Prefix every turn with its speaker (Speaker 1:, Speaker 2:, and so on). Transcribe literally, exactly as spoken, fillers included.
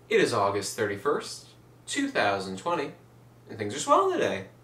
Speaker 1: It is August thirty-first, two thousand twenty, and things are swell today.